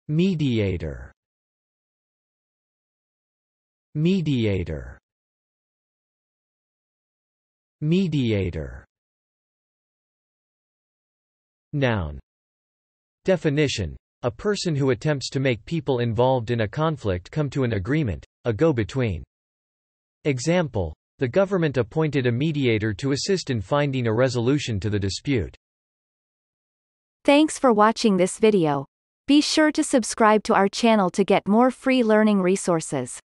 mediator, mediator, mediator. Noun. Definition: a person who attempts to make people involved in a conflict come to an agreement, a go-between. Example: the government appointed a mediator to assist in finding a resolution to the dispute. Thanks for watching this video. Be sure to subscribe to our channel to get more free learning resources.